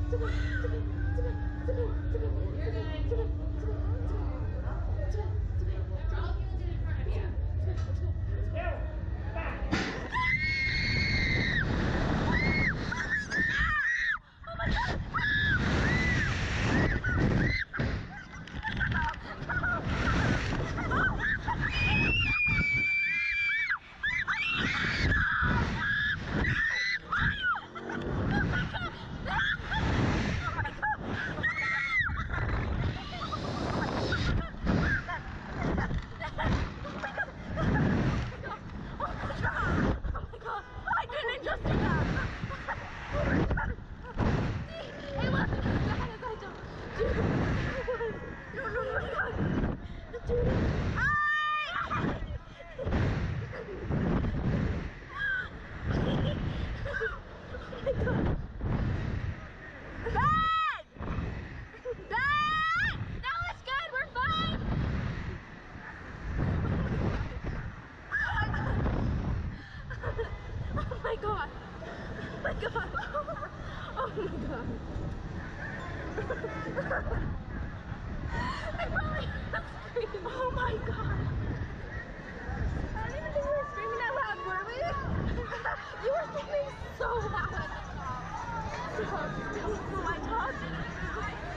Oh my god! I don't even think we were screaming that loud, were we? You were screaming so loud. So, am I talking?